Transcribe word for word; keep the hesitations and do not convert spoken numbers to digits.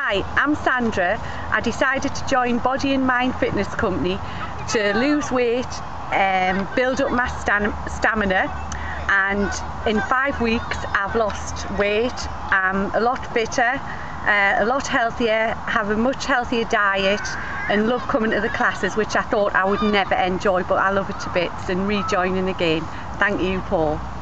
Hi, I'm Sandra. I decided to join Body and Mind Fitness Company to lose weight and um, build up my stam stamina, and in five weeks I've lost weight. I'm a lot fitter, uh, a lot healthier, have a much healthier diet and love coming to the classes, which I thought I would never enjoy, but I love it to bits and rejoining again. Thank you, Paul.